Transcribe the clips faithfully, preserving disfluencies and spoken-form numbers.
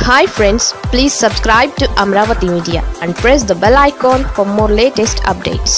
Hi friends, please subscribe to Amravati Media and press the bell icon for more latest updates.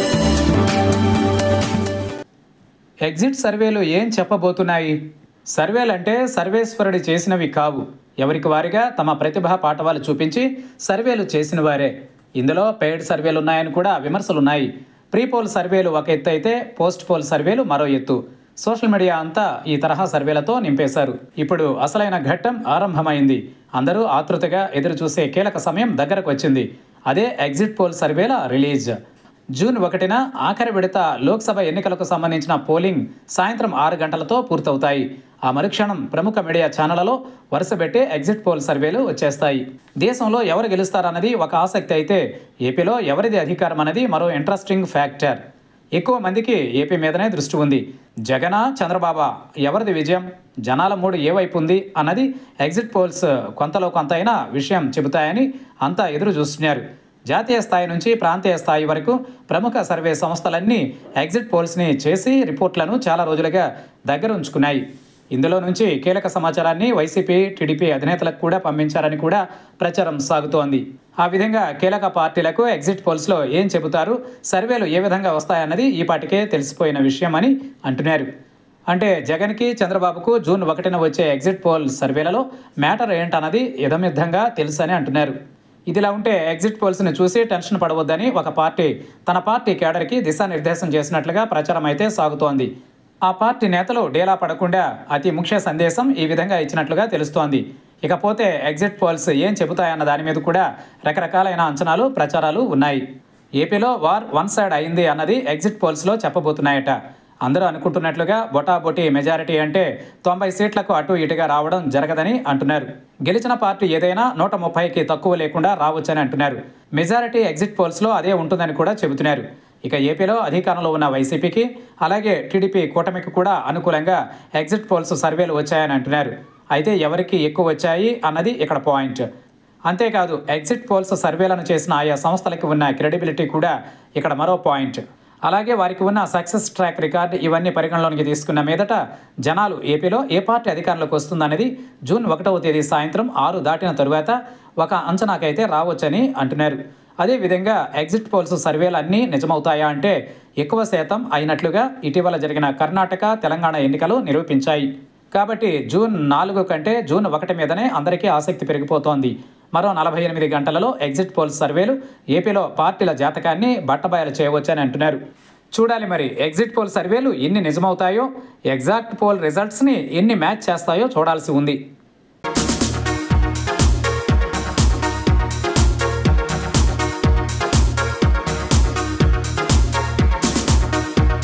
Exit సర్వేలు ఏం చెప్పబోతున్నాయి? సర్వేలంటే సర్వేశ్వరుడు చేసినవి కావు. ఎవరికి వారిగా తమ ప్రతిభా పాఠవాలు చూపించి సర్వేలు చేసిన వారే. ఇందులో పెయిడ్ సర్వేలు ఉన్నాయని కూడా విమర్శలున్నాయి. ప్రీ పోల్ సర్వేలు ఒక ఎత్తు అయితే పోస్ట్ పోల్ సర్వేలు మరో ఎత్తు. సోషల్ మీడియా అంతా ఈ తరహా సర్వేలతో నింపేశారు. ఇప్పుడు అసలైన ఘట్టం ఆరంభమైంది. అందరూ ఆతృతగా ఎదురు చూసే కీలక సమయం దగ్గరకు వచ్చింది. అదే ఎగ్జిట్ పోల్ సర్వేల రిలీజ్. జూన్ ఒకటిన ఆఖరి విడత లోక్సభ ఎన్నికలకు సంబంధించిన పోలింగ్ సాయంత్రం ఆరు గంటలతో పూర్తవుతాయి. ఆ మరుక్షణం ప్రముఖ మీడియా ఛానళ్లలో వరుసపెట్టి ఎగ్జిట్ పోల్ సర్వేలు వచ్చేస్తాయి. దేశంలో ఎవరు గెలుస్తారన్నది ఒక ఆసక్తి అయితే ఏపీలో ఎవరిది అధికారం అన్నది మరో ఇంట్రెస్టింగ్ ఫ్యాక్టర్. ఎక్కువ మందికి ఏపీ మీదనే దృష్టి ఉంది. జగనా, చంద్రబాబా, ఎవరిది విజయం, జనాల మూడు ఏ వైపు ఉంది అన్నది ఎగ్జిట్ పోల్స్ కొంతలో కొంత అయినా విషయం చెబుతాయని అంతా ఎదురు చూస్తున్నారు. జాతీయ స్థాయి నుంచి ప్రాంతీయ స్థాయి వరకు ప్రముఖ సర్వే సంస్థలన్నీ ఎగ్జిట్ పోల్స్ని చేసి రిపోర్ట్లను చాలా రోజులుగా దగ్గర ఉంచుకున్నాయి. ఇందులో నుంచి కీలక సమాచారాన్ని వైసీపీ, టీడీపీ అధినేతలకు కూడా పంపించారని కూడా ప్రచారం సాగుతోంది. ఆ విధంగా కీలక పార్టీలకు ఎగ్జిట్ పోల్స్లో ఏం చెబుతారు, సర్వేలు ఏ విధంగా వస్తాయన్నది ఈ పాటికే తెలిసిపోయిన విషయం అని అంటున్నారు. అంటే జగన్కి, చంద్రబాబుకు జూన్ ఒకటిన వచ్చే ఎగ్జిట్ పోల్ సర్వేలలో మ్యాటర్ ఏంటన్నది యథమిద్ధంగా తెలుసని అంటున్నారు. ఇదిలా ఉంటే ఎగ్జిట్ పోల్స్ని చూసి టెన్షన్ పడవద్దని ఒక పార్టీ తన పార్టీ కేడర్కి దిశానిర్దేశం చేసినట్లుగా ప్రచారం అయితే సాగుతోంది. ఆ పార్టీ నేతలు డేలా పడకుండా అతి ముఖ్య సందేశం ఈ విధంగా ఇచ్చినట్లుగా తెలుస్తోంది. ఇకపోతే ఎగ్జిట్ పోల్స్ ఏం చెబుతాయన్న దాని మీద కూడా రకరకాలైన అంచనాలు, ప్రచారాలు ఉన్నాయి. ఏపీలో వార్ వన్ సైడ్ అయింది అన్నది ఎగ్జిట్ పోల్స్లో చెప్పబోతున్నాయట. అందరూ అనుకుంటున్నట్లుగా బొటాబొటీ మెజారిటీ అంటే తొంభై సీట్లకు అటు ఇటుగా రావడం జరగదని అంటున్నారు. గెలిచిన పార్టీ ఏదైనా నూట ముప్పైకి తక్కువ లేకుండా రావచ్చని అంటున్నారు. మెజారిటీ ఎగ్జిట్ పోల్స్లో అదే ఉంటుందని కూడా చెబుతున్నారు. ఇక ఏపీలో అధికారంలో ఉన్న వైసీపీకి, అలాగే టీడీపీ కూటమికి కూడా అనుకూలంగా ఎగ్జిట్ పోల్స్ సర్వేలు వచ్చాయని అంటున్నారు. అయితే ఎవరికి ఎక్కువ వచ్చాయి అన్నది ఇక్కడ పాయింట్. అంతేకాదు ఎగ్జిట్ పోల్స్ సర్వేలను చేసిన ఆయా సంస్థలకి ఉన్న క్రెడిబిలిటీ కూడా ఇక్కడ మరో పాయింట్. అలాగే వారికి ఉన్న సక్సెస్ ట్రాక్ రికార్డ్ ఇవన్నీ పరిగణలోనికి తీసుకున్న మీదట జనాలు ఏపీలో ఏ పార్టీ అధికారంలోకి వస్తుందనేది జూన్ ఒకటవ తేదీ సాయంత్రం ఆరు దాటిన తరువాత ఒక అంచనాకైతే రావచ్చని అంటున్నారు. అదేవిధంగా ఎగ్జిట్ పోల్స్ సర్వేలు అన్నీ నిజమవుతాయా అంటే ఎక్కువ శాతం అయినట్లుగా ఇటీవల జరిగిన కర్ణాటక, తెలంగాణ ఎన్నికలు నిరూపించాయి. కాబట్టి జూన్ నాలుగు కంటే జూన్ ఒకటి మీదనే అందరికీ ఆసక్తి పెరిగిపోతోంది. మరో నలభై ఎనిమిది గంటలలో ఎగ్జిట్ పోల్స్ సర్వేలు ఏపీలో పార్టీల జాతకాన్ని బట్టబయలు చేయవచ్చని అంటున్నారు. చూడాలి మరి ఎగ్జిట్ పోల్ సర్వేలు ఎన్ని నిజమవుతాయో, ఎగ్జాక్ట్ పోల్ రిజల్ట్స్ని ఎన్ని మ్యాచ్ చేస్తాయో చూడాల్సి ఉంది.